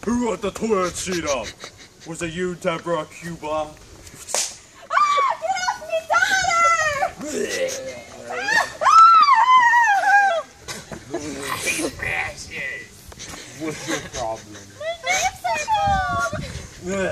Who let the toilet seat up? Was it you, Deborah Cuba? Ah! Get off me, daughter! What's your problem? My name's so cold!